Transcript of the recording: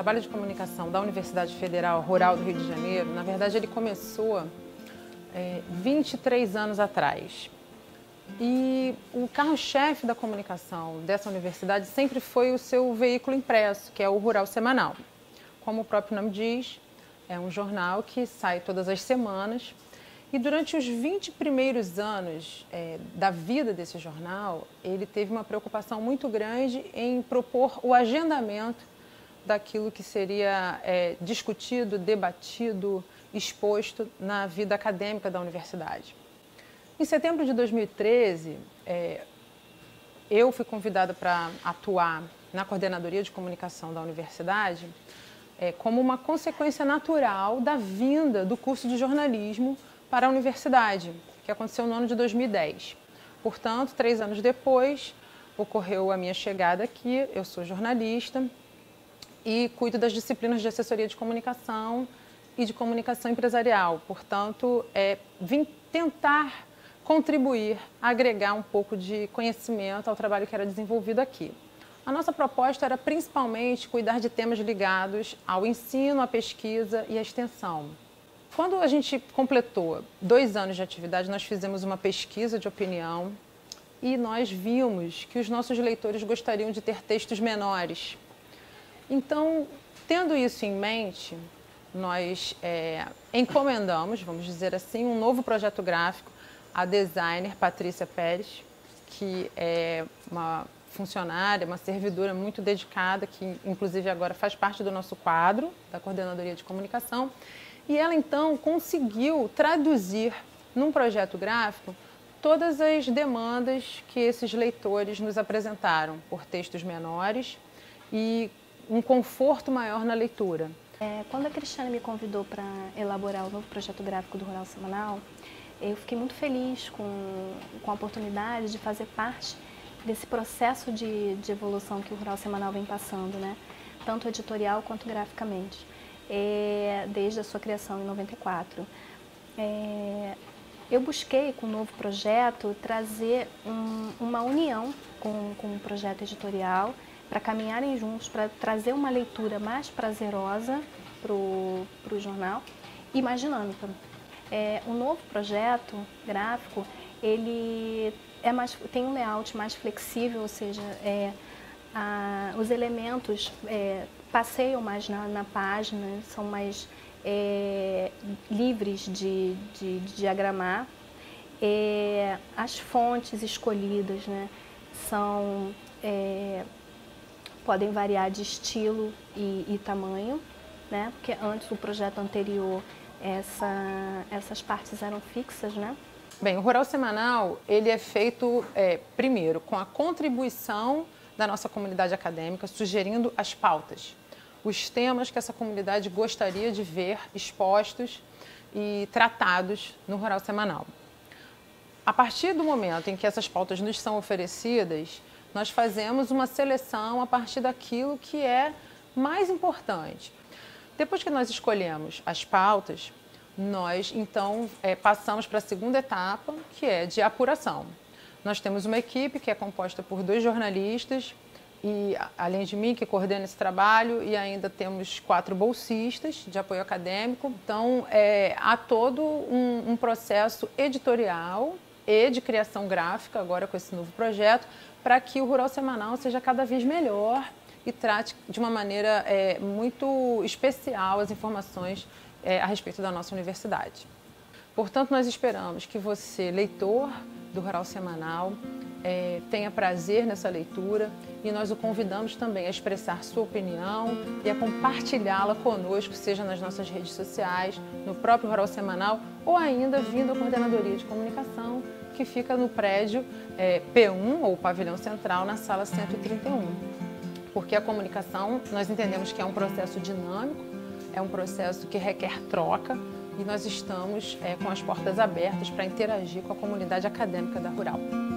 trabalho de comunicação da Universidade Federal Rural do Rio de Janeiro, na verdade, ele começou 23 anos atrás. E o carro-chefe da comunicação dessa universidade sempre foi o seu veículo impresso, que é o Rural Semanal. Como o próprio nome diz, é um jornal que sai todas as semanas. E durante os 20 primeiros anos da vida desse jornal, ele teve uma preocupação muito grande em propor o agendamento daquilo que seria discutido, debatido, exposto na vida acadêmica da universidade. Em setembro de 2013, eu fui convidada para atuar na coordenadoria de comunicação da universidade como uma consequência natural da vinda do curso de jornalismo para a universidade, que aconteceu no ano de 2010. Portanto, 3 anos depois, ocorreu a minha chegada aqui. Eu sou jornalista e cuido das disciplinas de assessoria de comunicação e de comunicação empresarial. Portanto, vim tentar contribuir, agregar um pouco de conhecimento ao trabalho que era desenvolvido aqui. A nossa proposta era principalmente cuidar de temas ligados ao ensino, à pesquisa e à extensão. Quando a gente completou 2 anos de atividade, nós fizemos uma pesquisa de opinião e nós vimos que os nossos leitores gostariam de ter textos menores. Então, tendo isso em mente, nós encomendamos, vamos dizer assim, um novo projeto gráfico à designer Patrícia Pérez, que é uma funcionária, uma servidora muito dedicada, que inclusive agora faz parte do nosso quadro, da Coordenadoria de Comunicação. E ela, então, conseguiu traduzir num projeto gráfico todas as demandas que esses leitores nos apresentaram, por textos menores e um conforto maior na leitura. Quando a Cristiane me convidou para elaborar o novo projeto gráfico do Rural Semanal, eu fiquei muito feliz com a oportunidade de fazer parte desse processo de evolução que o Rural Semanal vem passando, né? Tanto editorial quanto graficamente, desde a sua criação em 94. Eu busquei, com o novo projeto, trazer uma união com o projeto editorial, para caminharem juntos, para trazer uma leitura mais prazerosa para o jornal e mais dinâmica. O novo projeto gráfico, ele tem um layout mais flexível, ou seja, os elementos passeiam mais na página, são mais livres de diagramar. As fontes escolhidas, né, podem variar de estilo e tamanho, né, porque antes do projeto anterior essas partes eram fixas, né? Bem, o Rural Semanal, ele é feito, primeiro, com a contribuição da nossa comunidade acadêmica, sugerindo as pautas, os temas que essa comunidade gostaria de ver expostos e tratados no Rural Semanal. A partir do momento em que essas pautas nos são oferecidas, nós fazemos uma seleção a partir daquilo que é mais importante. Depois que nós escolhemos as pautas, nós, então, passamos para a segunda etapa, que é de apuração. Nós temos uma equipe que é composta por 2 jornalistas, e, além de mim, que coordena esse trabalho, e ainda temos 4 bolsistas de apoio acadêmico. Então, há todo um processo editorial e de criação gráfica, agora com esse novo projeto, para que o Rural Semanal seja cada vez melhor e trate de uma maneira muito especial as informações a respeito da nossa universidade. Portanto, nós esperamos que você, leitor do Rural Semanal, tenha prazer nessa leitura e nós o convidamos também a expressar sua opinião e a compartilhá-la conosco, seja nas nossas redes sociais, no próprio Rural Semanal ou ainda vindo à Coordenadoria de Comunicação, que fica no prédio P1, ou Pavilhão Central, na sala 131. Porque a comunicação, nós entendemos que é um processo dinâmico, é um processo que requer troca e nós estamos com as portas abertas para interagir com a comunidade acadêmica da Rural.